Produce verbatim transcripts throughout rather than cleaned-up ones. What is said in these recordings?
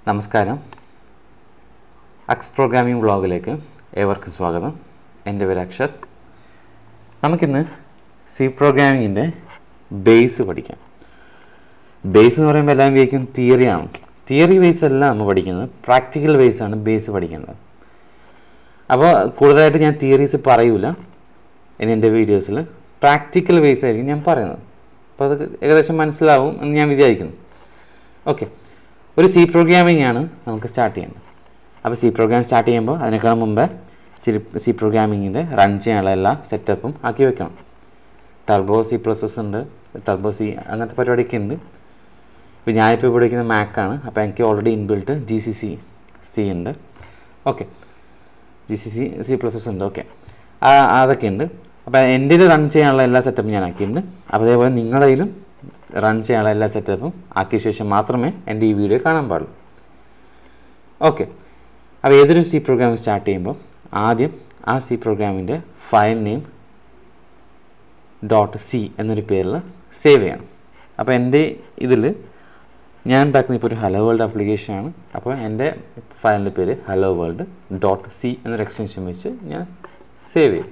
നമസ്കാരം. Aksprogramming വ്ളോഗിലേക്ക് ഏവർക്കും സ്വാഗതം. എൻ്റെ പേര് അക്ഷത്. നമുക്കിന്ന് സി പ്രോഗ്രാമിങ്ങിൻ്റെ ബേസ് പഠിക്കാം. ബേസ് എന്ന് പറയുമ്പോൾ എല്ലാം വിചാരിക്കും തിയറിയാണ്. തിയറി ബേസ് അല്ല നമ്മൾ പഠിക്കുന്നത്, പ്രാക്ടിക്കൽ ബേസാണ് ബേസ് പഠിക്കേണ്ടത്. അപ്പോൾ കൂടുതലായിട്ട് ഞാൻ തിയറീസ് പറയൂല ഇനി എൻ്റെ വീഡിയോസിൽ, പ്രാക്ടിക്കൽ ബേസ് ആയിരിക്കും ഞാൻ പറയുന്നത്. അപ്പോൾ അത് ഏകദേശം മനസ്സിലാവും എന്ന് ഞാൻ വിചാരിക്കുന്നു. ഓക്കെ, ഒരു സി പ്രോഗ്രാമിംഗ് ആണ് നമുക്ക് സ്റ്റാർട്ട് ചെയ്യേണ്ടത്. അപ്പോൾ സി പ്രോഗ്രാം സ്റ്റാർട്ട് ചെയ്യുമ്പോൾ അതിനേക്കാൾ മുമ്പേ സി സി പ്രോഗ്രാമിങ്ങിൻ്റെ റൺ ചെയ്യാനുള്ള എല്ലാ സെറ്റപ്പും ആക്കി വെക്കണം. ടർബോ സി പ്ലസ് എസ് ഉണ്ട്, ടർബോ സി അങ്ങനത്തെ പരിപാടിയൊക്കെ ഉണ്ട്. ഇപ്പോൾ ഞാനിപ്പോൾ ഇവിടെ പഠിക്കുന്ന മാക്കാണ്, അപ്പോൾ എനിക്ക് already inbuilt G C C C ഉണ്ട്. Okay, G C C C plus S ഉണ്ട്. ഓക്കെ, അതൊക്കെ ഉണ്ട്. അപ്പോൾ എൻ്റെ റൺ ചെയ്യാനുള്ള എല്ലാ സെറ്റപ്പും ഞാൻ ആക്കിയിട്ടുണ്ട്. അപ്പോൾ അതേപോലെ നിങ്ങളുടെയിലും റൺ ചെയ്യാനുള്ള എല്ലാ സെറ്റപ്പും ആക്കിയ ശേഷം മാത്രമേ എൻ്റെ ഈ വീഡിയോ കാണാൻ പാടുള്ളൂ. ഓക്കെ, അപ്പോൾ ഏതൊരു സി പ്രോഗ്രാം സ്റ്റാർട്ട് ചെയ്യുമ്പോൾ ആദ്യം ആ സി പ്രോഗ്രാമിൻ്റെ ഫയൽ നെയിം ഡോട്ട് സി എന്നൊരു പേരിൽ സേവ് ചെയ്യണം. അപ്പോൾ എൻ്റെ ഇതിൽ ഞാൻ ഉണ്ടാക്കുന്ന ഇപ്പോൾ ഒരു ഹലോ വേൾഡ് ആപ്ലിക്കേഷനാണ്. അപ്പോൾ എൻ്റെ ഫയലിൻ്റെ പേര് ഹലോ വേൾഡ് ഡോട്ട് സി എന്നൊരു എക്സ്റ്റൻഷൻ വെച്ച് ഞാൻ സേവ് ചെയ്യും.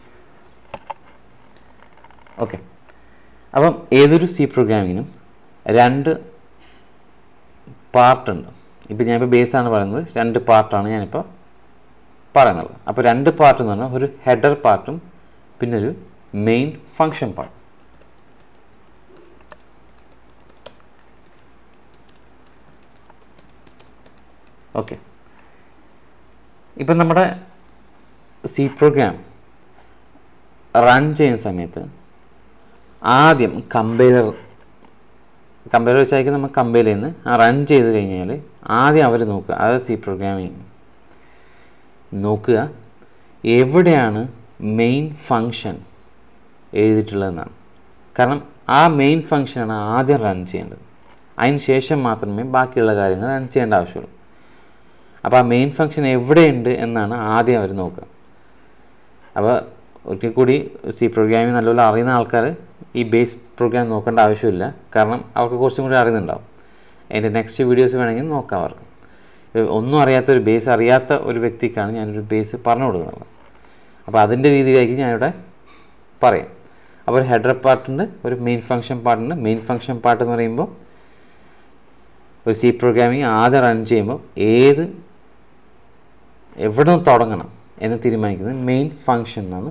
ഓക്കെ, അപ്പം ഏതൊരു സി പ്രോഗ്രാമിങ്ങിനും രണ്ട് പാർട്ടുണ്ട്. ഇപ്പോൾ ഞാനിപ്പോൾ ബേസാണ് പറയുന്നത്, രണ്ട് പാർട്ടാണ് ഞാനിപ്പോൾ പറയുന്നത്. അപ്പോൾ രണ്ട് പാർട്ട് എന്ന് പറഞ്ഞാൽ ഒരു ഹെഡർ പാർട്ടും പിന്നെ ഒരു മെയിൻ ഫങ്ഷൻ പാർട്ട്. ഓക്കെ, ഇപ്പം നമ്മുടെ സി പ്രോഗ്രാം റൺ ചെയ്യുന്ന സമയത്ത് ആദ്യം കമ്പൈലർ കമ്പൈലർ വെച്ചായിരിക്കും നമ്മൾ കമ്പൈൽ ചെയ്യുന്നത്. ആ റൺ ചെയ്ത് കഴിഞ്ഞാൽ ആദ്യം അവർ നോക്കുക, അതായത് സി പ്രോഗ്രാമിങ് നോക്കുക എവിടെയാണ് മെയിൻ ഫങ്ഷൻ എഴുതിയിട്ടുള്ളതെന്നാണ്. കാരണം ആ മെയിൻ ഫങ്ഷനാണ് ആദ്യം റൺ ചെയ്യേണ്ടത്. അതിന് ശേഷം മാത്രമേ ബാക്കിയുള്ള കാര്യങ്ങൾ റൺ ചെയ്യേണ്ട ആവശ്യമുള്ളൂ. അപ്പോൾ ആ മെയിൻ ഫങ്ഷൻ എവിടെയുണ്ട് എന്നാണ് ആദ്യം അവർ നോക്കുക. അപ്പോൾ ഒരിക്കൽ കൂടി സി പ്രോഗ്രാമിങ് നല്ലപോലെ അറിയുന്ന ആൾക്കാർ ഈ ബേസ് പ്രോഗ്രാം നോക്കേണ്ട ആവശ്യമില്ല, കാരണം അവർക്ക് കുറച്ചും കൂടി അറിയുന്നുണ്ടാവും. അതിൻ്റെ നെക്സ്റ്റ് വീഡിയോസ് വേണമെങ്കിൽ നോക്കാം അവർക്ക്. ഒന്നും അറിയാത്ത ഒരു ബേസ് അറിയാത്ത ഒരു വ്യക്തിക്കാണ് ഞാനൊരു ബേസ് പറഞ്ഞു കൊടുക്കുന്നത്. അപ്പോൾ അതിൻ്റെ രീതിയിലായിരിക്കും ഞാനിവിടെ പറയാം. അപ്പോൾ ഒരു ഹെഡർ പാർട്ടുണ്ട്, ഒരു മെയിൻ ഫങ്ഷൻ പാർട്ടുണ്ട്. മെയിൻ ഫങ്ഷൻ പാർട്ട് എന്ന് പറയുമ്പോൾ ഒരു സി പ്രോഗ്രാമിങ് ആദ്യം റൺ ചെയ്യുമ്പോൾ ഏത് എവിടെ നിന്ന് തുടങ്ങണം എന്ന് തീരുമാനിക്കുന്നത് മെയിൻ ഫങ്ഷൻ എന്നാണ്.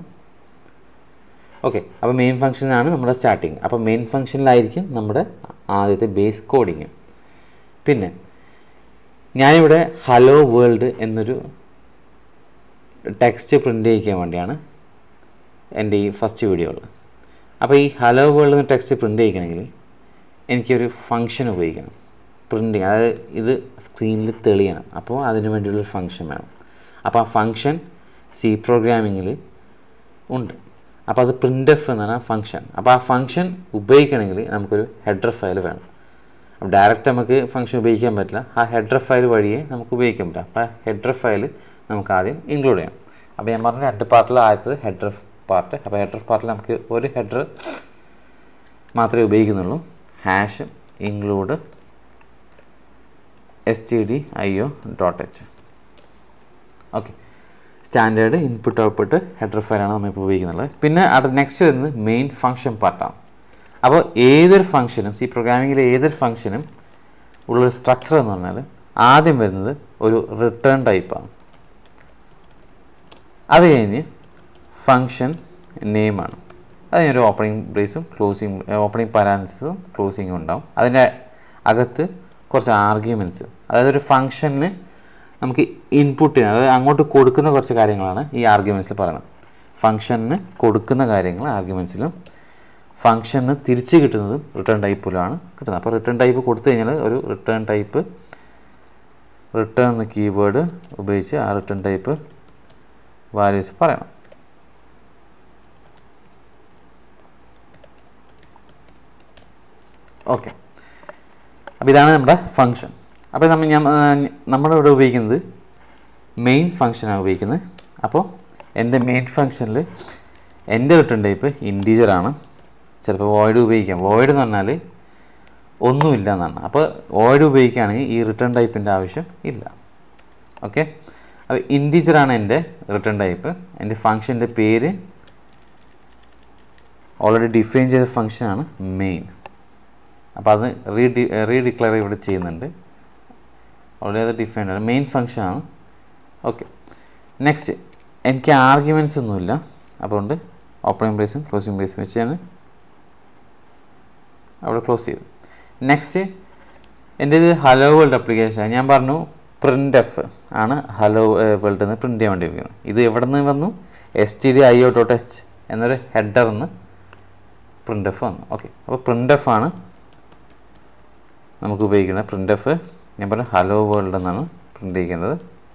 ഓക്കെ, അപ്പോൾ മെയിൻ ഫങ്ഷനാണ് നമ്മുടെ സ്റ്റാർട്ടിങ്. അപ്പോൾ മെയിൻ ഫങ്ഷനിലായിരിക്കും നമ്മുടെ ആദ്യത്തെ ബേസ് കോഡിങ്. പിന്നെ ഞാനിവിടെ ഹലോ വേൾഡ് എന്നൊരു ടെക്സ്റ്റ് പ്രിൻ്റ് ചെയ്യിക്കാൻ വേണ്ടിയാണ് എൻ്റെ ഈ ഫസ്റ്റ് വീഡിയോയിൽ. അപ്പോൾ ഈ ഹലോ വേൾഡ് എന്ന ടെക്സ്റ്റ് പ്രിൻ്റ് ചെയ്യിക്കണമെങ്കിൽ എനിക്കൊരു ഫങ്ഷൻ ഉപയോഗിക്കണം, പ്രിൻറ്റിങ്, അതായത് ഇത് സ്ക്രീനിൽ തെളിയണം. അപ്പോൾ അതിന് വേണ്ടിയുള്ളൊരു ഫങ്ഷൻ വേണം. അപ്പോൾ ആ ഫങ്ഷൻ സി പ്രോഗ്രാമിങ്ങിൽ ഉണ്ട്. അപ്പോൾ അത് പ്രിൻ്റ് എഫ് എന്നാണ് ആ ഫങ്ഷൻ. അപ്പോൾ ആ ഫങ്ഷൻ ഉപയോഗിക്കണമെങ്കിൽ നമുക്കൊരു ഹെഡർ ഫയൽ വേണം. അപ്പോൾ ഡയറക്റ്റ് നമുക്ക് ഫങ്ഷൻ ഉപയോഗിക്കാൻ പറ്റില്ല, ആ ഹെഡർ ഫയൽ വഴിയേ നമുക്ക് ഉപയോഗിക്കാൻ പറ്റില്ല. അപ്പോൾ ആ ഹെഡർ ഫയൽ നമുക്ക് ആദ്യം ഇൻക്ലൂഡ് ചെയ്യണം. അപ്പോൾ ഞാൻ പറഞ്ഞ രണ്ട് പാർട്ടിൽ ആദ്യത്തത് ഹെഡർ പാർട്ട്. അപ്പോൾ ഹെഡർ പാർട്ടിൽ നമുക്ക് ഒരു ഹെഡർ മാത്രമേ ഉപയോഗിക്കുന്നുള്ളൂ. Hash include S T D I O dot H. Okay, standard input output header ഫയലാണ് നമ്മളിപ്പോൾ ഉപയോഗിക്കുന്നുള്ളത്. പിന്നെ അടുത്ത നെക്സ്റ്റ് വരുന്നത് മെയിൻ ഫങ്ഷൻ പാർട്ടാണ്. അപ്പോൾ ഏതൊരു ഫങ്ഷനും സി പ്രോഗ്രാമിങ്ങിലെ ഏതൊരു ഫങ്ഷനും ഉള്ളൊരു സ്ട്രക്ചർ എന്ന് പറഞ്ഞാൽ ആദ്യം വരുന്നത് ഒരു റിട്ടേൺ ടൈപ്പാണ്. അത് കഴിഞ്ഞ് ഫങ്ഷൻ നെയിമാണ്. അതിനൊരു ഓപ്പണിംഗ് ബ്രേസും ക്ലോസിങ് ഓപ്പണിംഗ് പാരാൻസും ക്ലോസിങ്ങും ഉണ്ടാവും. അതിൻ്റെ അകത്ത് കുറച്ച് ആർഗ്യുമെൻറ്റ്സ്, അതായത് ഒരു ഫങ്ഷന് നമുക്ക് ഇൻപുട്ട് ചെയ്യാൻ, അതായത് അങ്ങോട്ട് കൊടുക്കുന്ന കുറച്ച് കാര്യങ്ങളാണ് ഈ ആർഗ്യുമെൻറ്റ്സിൽ പറയുന്നത്. ഫങ്ഷന് കൊടുക്കുന്ന കാര്യങ്ങൾ ആർഗ്യുമെൻറ്റ്സിലും ഫങ്ഷന് തിരിച്ച് കിട്ടുന്നതും റിട്ടേൺ ടൈപ്പിലാണ് കിട്ടുന്നത്. അപ്പോൾ റിട്ടേൺ ടൈപ്പ് കൊടുത്തു കഴിഞ്ഞാൽ ഒരു റിട്ടേൺ ടൈപ്പ് റിട്ടേൺ എന്ന കീവേഡ് ഉപയോഗിച്ച് ആ റിട്ടേൺ ടൈപ്പ് വാല്യൂസ് പറയണം. ഓക്കെ, അപ്പോൾ ഇതാണ് നമ്മുടെ ഫങ്ഷൻ. അപ്പോൾ നമ്മൾ ഞാൻ നമ്മളിവിടെ ഉപയോഗിക്കുന്നത് മെയിൻ ഫങ്ഷനാണ് ഉപയോഗിക്കുന്നത്. അപ്പോൾ എൻ്റെ മെയിൻ ഫങ്ഷനിൽ എൻ്റെ റിട്ടേൺ ടൈപ്പ് ഇൻറ്റീജറാണ്. ചിലപ്പോൾ വോയിഡ് ഉപയോഗിക്കാം. വോയിഡ് എന്ന് പറഞ്ഞാൽ ഒന്നുമില്ല എന്നാണ്. അപ്പോൾ വോയിഡ് ഉപയോഗിക്കുകയാണെങ്കിൽ ഈ റിട്ടേൺ ടൈപ്പിൻ്റെ ആവശ്യം ഇല്ല. ഓക്കെ, അപ്പോൾ ഇൻറ്റീജറാണ് എൻ്റെ റിട്ടേൺ ടൈപ്പ്. എൻ്റെ ഫംഗ്ഷൻ്റെ പേര് ഓൾറെഡി ഡിഫൈൻ ചെയ്ത ഫംഗ്ഷനാണ് മെയിൻ. അപ്പോൾ അത് റീ ഡി റീ ഡിക്ലെയർ ഇവിടെ ചെയ്യുന്നുണ്ട്. ഓൾറെഡി അത് ഡിഫൈൻഡ് ആണ്, മെയിൻ ഫംഗ്ഷനാണ്. ഓക്കെ, നെക്സ്റ്റ് എനിക്ക് ആർഗ്യുമെൻറ്റ്സ് ഒന്നുമില്ല. അതുകൊണ്ട് ഓപ്പണിംഗ് ബ്രേസും ക്ലോസിംഗ് ബ്രേസും വെച്ച് ഞാൻ അവിടെ ക്ലോസ് ചെയ്തു. നെക്സ്റ്റ് എൻ്റെ ഇത് ഹലോ വേൾഡ് അപ്ലിക്കേഷൻ. ഞാൻ പറഞ്ഞു പ്രിൻ്റ് എഫ് ആണ് ഹലോ വേൾഡ് എന്ന് പ്രിൻ്റ് ചെയ്യാൻ വേണ്ടി ഉപയോഗിക്കുന്നത്. ഇത് എവിടെ നിന്ന് വന്നു? S T D I O dot H എന്നൊരു ഹെഡറിൽ നിന്ന് പ്രിൻ്റ് എഫ് വന്നു. ഓക്കെ, അപ്പോൾ പ്രിൻ്റ് എഫ് ആണ് നമുക്ക് ഉപയോഗിക്കുന്നത്. പ്രിൻ്റ് എഫ് ഞാൻ പറഞ്ഞു ഹലോ വേൾഡ് എന്നാണ് പ്രിൻ്റ് ചെയ്യേണ്ടത്.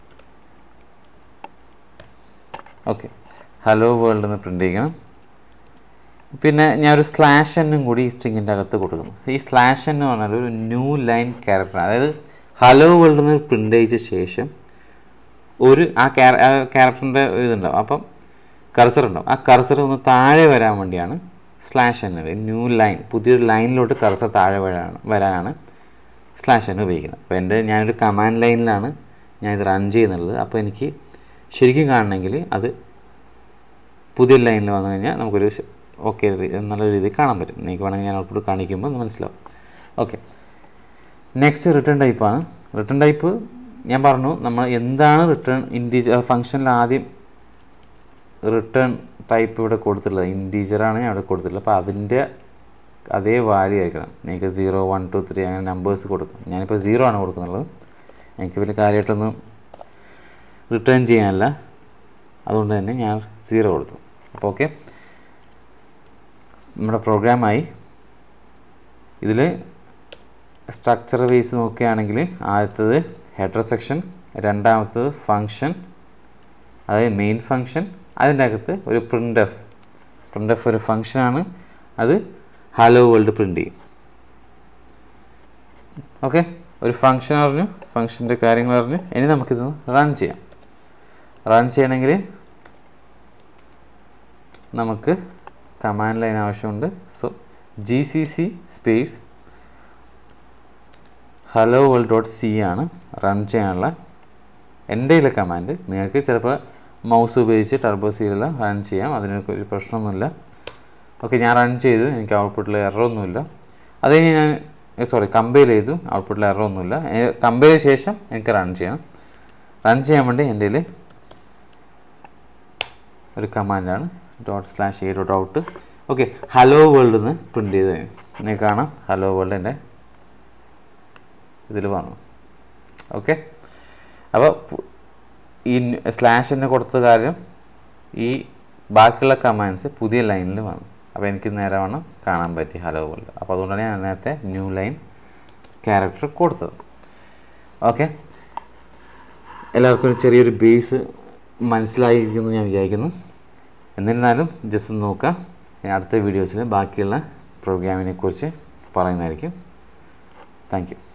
ഓക്കെ, ഹലോ വേൾഡ് എന്ന് പ്രിൻ്റ് ചെയ്യണം. പിന്നെ ഞാനൊരു സ്ലാഷ് എന്നും കൂടി ഈ സ്ട്രിങ്ങിൻ്റെ അകത്ത് കൊടുക്കുന്നു. ഈ സ്ലാഷ് എന്ന് പറഞ്ഞാൽ ഒരു ന്യൂ ലൈൻ ക്യാരക്ടറാണ്. അതായത് ഹലോ വേൾഡ് എന്ന് പ്രിൻ്റ് ചെയ്ത ശേഷം ഒരു ആ ക്യാരക്ടറിൻ്റെ ഇതുണ്ടാവും, അപ്പം കർസർ ഉണ്ടാവും. ആ കർസർ ഒന്ന് താഴെ വരാൻ വേണ്ടിയാണ് സ്ലാഷ് എന്നത്. ന്യൂ ലൈൻ, പുതിയൊരു ലൈനിലോട്ട് കർസർ താഴെ വരാനാണ് വരാനാണ് സ്ലാഷ് എന്ന് ഉപയോഗിക്കുന്നത്. അപ്പോൾ എൻ്റെ ഞാനൊരു കമാൻഡ് ലൈനിലാണ് ഞാനിത് റൺ ചെയ്യുന്നുള്ളത്. അപ്പോൾ എനിക്ക് ശരിക്കും കാണണമെങ്കിൽ അത് പുതിയ ലൈനിൽ വന്നു കഴിഞ്ഞാൽ നമുക്കൊരു ഓക്കെ നല്ല രീതിയിൽ കാണാൻ പറ്റും. നിങ്ങൾക്ക് വേണമെങ്കിൽ ഞാൻ ഔട്ട്പുട്ട് കാണിക്കുമ്പോൾ അത് മനസ്സിലാവും. ഓക്കെ, നെക്സ്റ്റ് റിട്ടേൺ ടൈപ്പാണ്. റിട്ടേൺ ടൈപ്പ് ഞാൻ പറഞ്ഞു നമ്മൾ എന്താണ് റിട്ടേൺ ഇൻറ്റീജർ ഫംഗ്ഷനിൽ ആദ്യം റിട്ടേൺ ടൈപ്പ് ഇവിടെ കൊടുത്തിട്ടുള്ളത് ഇൻറ്റീജറാണ് ഞാൻ ഇവിടെ കൊടുത്തിട്ടുള്ളത്. അപ്പോൾ അതിൻ്റെ അതേ വാല്യൂ ആയിരിക്കണം. നിങ്ങൾക്ക് സീറോ വൺ ടു ത്രീ അങ്ങനെ നമ്പേഴ്സ് കൊടുക്കും. ഞാനിപ്പോൾ സീറോ ആണ് കൊടുക്കുന്നുള്ളത്. എനിക്ക് വലിയ കാര്യമായിട്ടൊന്നും റിട്ടേൺ ചെയ്യാനല്ല, അതുകൊണ്ട് തന്നെ ഞാൻ സീറോ കൊടുത്തു. അപ്പോൾ ഓക്കെ, നമ്മുടെ പ്രോഗ്രാമായി. ഇതിൽ സ്ട്രക്ചർ വൈസ് നോക്കുകയാണെങ്കിൽ ആദ്യത്തത് ഹെഡർ സെക്ഷൻ, രണ്ടാമത്തത് ഫംഗ്ഷൻ, അതായത് മെയിൻ ഫംഗ്ഷൻ. അതിൻ്റെ അകത്ത് ഒരു പ്രിൻ്റ് എഫ് പ്രിൻ്റ് എഫ് ഒരു ഫംഗ്ഷനാണ്, അത് ഹലോ വേൾഡ് പ്രിൻ്റ് ചെയ്യും. ഓക്കെ, ഒരു ഫംഗ്ഷൻ അറിഞ്ഞു, ഫംഗ്ഷൻ്റെ കാര്യങ്ങൾ അറിഞ്ഞു. ഇനി നമുക്കിത് റൺ ചെയ്യാം. റൺ ചെയ്യണമെങ്കിൽ നമുക്ക് കമാൻഡ് ലൈൻ ആവശ്യമുണ്ട്. So G C C space hello world dot C ആണ് റൺ ചെയ്യാനുള്ള എൻ്റെ ഇതിലെ കമാൻഡ്. നിങ്ങൾക്ക് ചിലപ്പോൾ മൗസ് ഉപയോഗിച്ച് ടർബോ സിയിലെല്ലാം റൺ ചെയ്യാം, അതിനൊക്കെ ഒരു പ്രശ്നമൊന്നുമില്ല. ഓക്കെ, ഞാൻ റൺ ചെയ്തു, എനിക്ക് ഔട്ട്പുട്ടിൽ എററൊന്നുമില്ല. അത് കഴിഞ്ഞ് ഞാൻ സോറി കമ്പൈൽ ചെയ്തു, ഔട്ട്പുട്ടിൽ എററൊന്നുമില്ല. കമ്പൈൽ ചെയ്ത ശേഷം എനിക്ക് റൺ ചെയ്യണം. റൺ ചെയ്യാൻ വേണ്ടി എൻ്റെ ഇതിൽ ഒരു കമാൻഡാണ് dot slash A dot out. Okay, hello world എന്ന് പ്രിൻ്റ് ചെയ്ത് നിങ്ങൾക്ക് കാണാം. ഹലോ വേൾഡ് എൻ്റെ ഇതിൽ വന്നു. ഓക്കെ, അപ്പോൾ ഈ സ്ലാഷ് എന്നെ കൊടുത്ത കാര്യം ഈ ബാക്കിയുള്ള കമാൻഡ്സ് പുതിയ ലൈനിൽ വന്നു. അപ്പോൾ എനിക്ക് നേരെ വേണം കാണാൻ പറ്റി ഹലോ വേൾഡ്. അപ്പോൾ അതുകൊണ്ടാണ് ഞാൻ നേരത്തെ ന്യൂ ലൈൻ ക്യാരക്ടർ കൊടുത്തത്. ഓക്കെ, എല്ലാവർക്കും ഒരു ചെറിയൊരു ബേസ് മനസ്സിലായിരിക്കുമെന്ന് ഞാൻ വിചാരിക്കുന്നു. എന്നിരുന്നാലും ജസ്റ്റ് ഒന്ന് നോക്കാം. അടുത്ത വീഡിയോസിൽ ബാക്കിയുള്ള പ്രോഗ്രാമിനെ കുറിച്ച് പറയുന്നതായിരിക്കും. Thank U.